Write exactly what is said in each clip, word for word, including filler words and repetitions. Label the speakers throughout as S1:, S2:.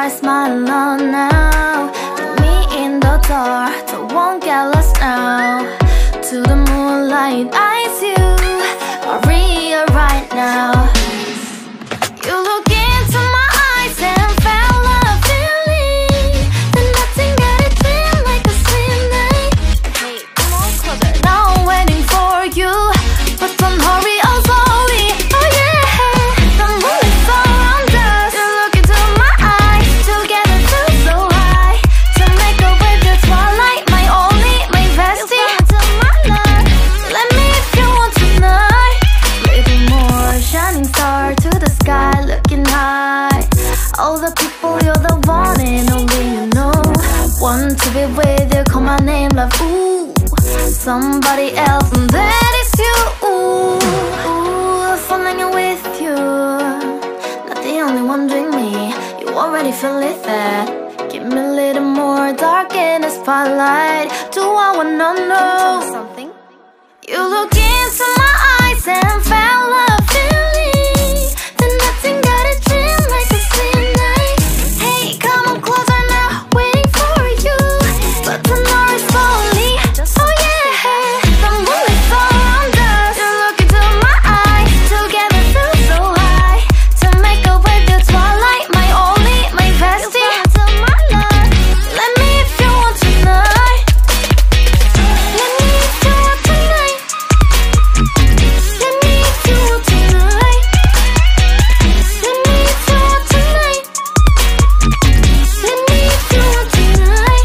S1: bright smile on now. Put me in the dark, don't won't get lost now. To the moonlight, eyes you are real right now. You look into my eyes and felt a feeling that nothing got it feel like a slim night. Hey, come on closer. Now I'm waiting for you, but don't hurry, oh slowly. Oh yeah, the moon is around us. You look into my eyes, together feel so high. To make a way the twilight, my only, my bestie. To my love, let me if you want tonight. Little more shining star to the sky, looking high. All the people, you're the one and only you know. Want to be with you, call my name, love, ooh. Somebody else, and that is you, ooh. Ooh, falling in with you. Not the only one doing me, you already feel it there. Give me a little more dark in the spotlight. Do I wanna know something? You look into my eyes and felt a feeling that nothing got a dream like a slim night. Hey, come on closer now, waiting for you, but the night is slowly. Oh yeah, the moon is around us. You look into my eyes, together feel so high. To make a way the twilight, my only, my bestie. To my love, let me if you want tonight. Let me if you want tonight. Let me if you want tonight. Let me if you want tonight. Let me if you want tonight.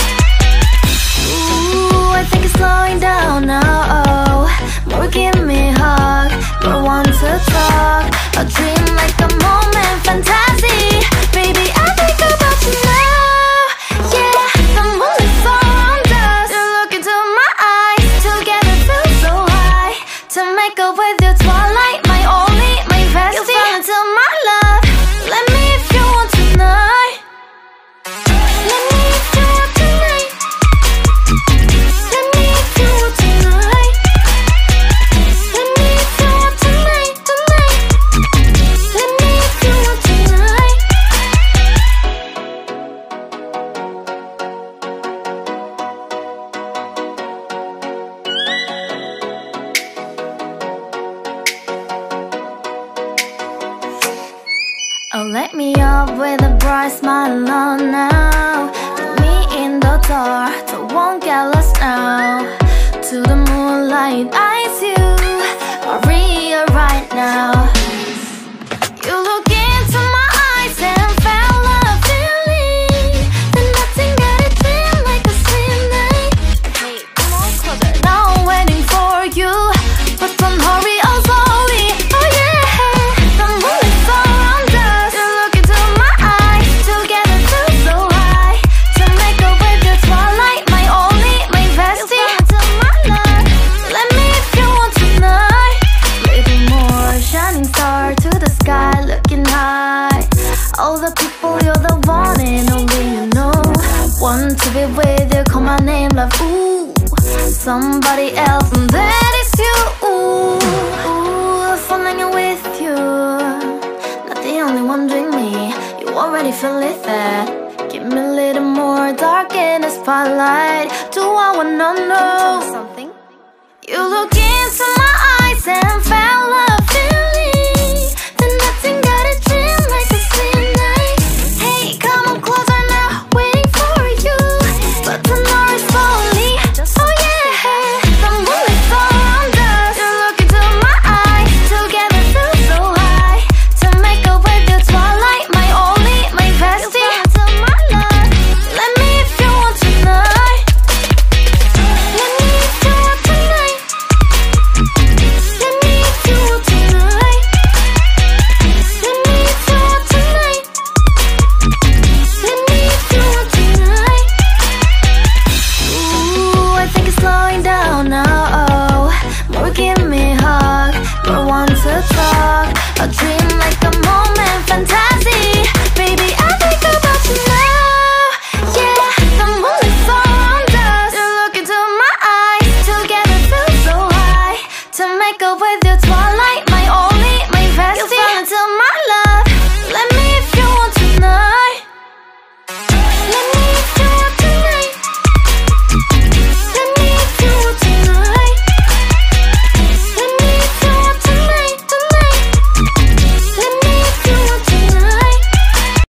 S1: Ooh, I think it's slowing down now. Oh, more give me a hug, more want to talk. A dream like a moment, fantasy. Baby, I think about you now. Yeah, the moon is around us. You look into my eyes, together feel so high. To make a way the twilight, my only, my bestie. You fall into my love. Let me if you want tonight. Let me if you want tonight. Let me if you want tonight. Let me if you want tonight, tonight. Let me if you want tonight. Oh, let me up with a bright smile on now. Put me in the dark, don't won't get lost now. To the moonlight, eyes you are real right now. You look into my eyes and felt a feeling that nothing got it feel like a slim night. Hey, come on closer. Now I'm waiting for you, but don't hurry, oh slowly. Oh yeah, the moon is around us. You look into my eyes, together feel so high. To make a way the twilight, my only, my bestie. To my love, let me if you want tonight. Little more shining star to the sky, looking high. All the people, you're the one and only you know. Want to be with you, call my name, love, ooh. Somebody else, and that is you, ooh. Ooh, falling in with you. Not the only one doing me, you already feel it there. Give me a little more dark in the spotlight. Do I wanna know something? You look into my eyes and felt a feeling that nothing got a dream like a slim night. Hey, come on closer now, waiting for you, but the night is slowly. Oh yeah, the moon is around us. You look into my eyes, together feel so high. To make a way the twilight, my only, my bestie. To my love, let me if you want tonight. Let me if you want tonight. Let me if you want tonight. Let me if you want tonight. Let me if you want tonight. Ooh, I think it's slowing down now. Oh, more give me a hug, more want to talk. A dream like a moment, fantasy. Baby, I think about you now. Yeah, the moon is around us. You look into my eyes, together feel so high. To make a way the